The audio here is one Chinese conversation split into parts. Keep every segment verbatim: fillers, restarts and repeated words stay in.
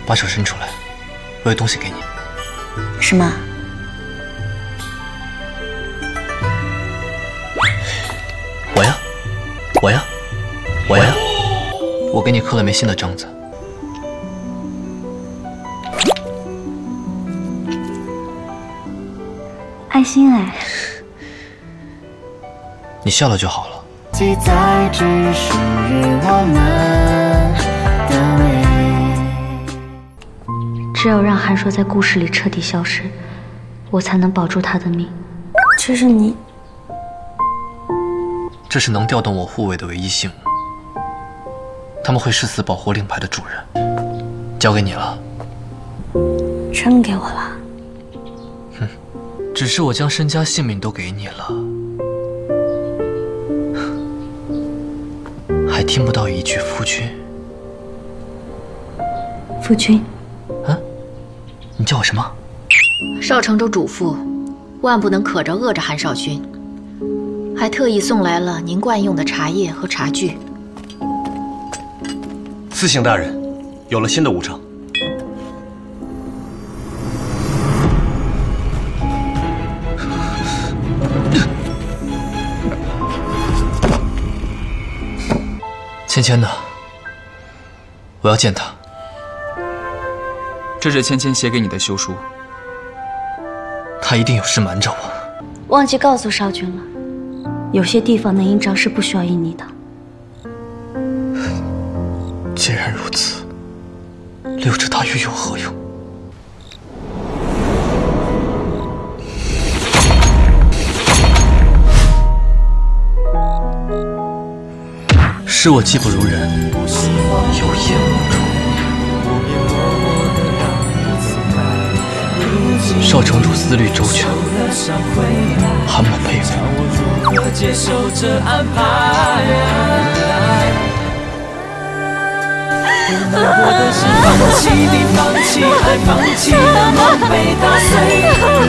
把手伸出来，我有东西给你。 什么？ 我呀，我呀，我呀，我给你刻了枚新的章子。 爱心哎。 你笑了就好了。 记载只属于我们的美。 只有让韩硕在故事里彻底消失，我才能保住他的命。这是你。 这是能调动我护卫的唯一信物，他们会誓死保护令牌的主人。交给你了。 真给我了？ 哼，只是我将身家性命都给你了，还听不到一句夫君。 夫君。 啊？你叫我什么？ 少城主嘱咐，万不能渴着饿着韩少君。还特意送来了您惯用的茶叶和茶具。 司行大人，有了新的武城。 芊芊呢？我要见她。 这是芊芊写给你的休书。 她一定有事瞒着我。 忘记告诉少君了。有些地方的印章是不需要印泥的。 既然如此，留着它又有何用？是我技不如人，有眼无珠。少城主思虑周全，韩某佩服。接受这安排， 我的是放弃你，放弃爱，放弃的梦被打碎，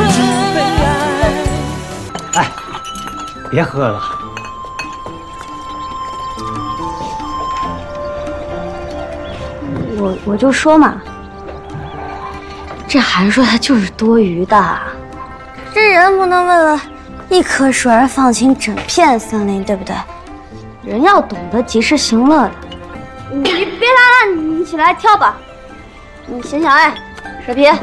被爱。 哎，别喝了。 我我就说嘛，这韩硕他就是多余的，这人不能为了一棵树而放弃整片森林，对不对？人要懂得及时行乐的。你别打了，你起来跳吧。你想想，哎，水皮。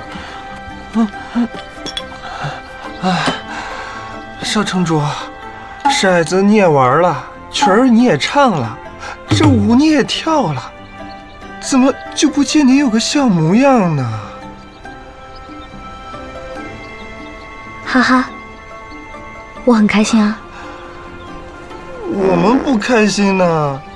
哎，少城主，骰子你也玩了，曲儿你也唱了，这舞你也跳了，怎么就不见你有个像模样呢？ 哈哈。我很开心啊。 我们不开心呢。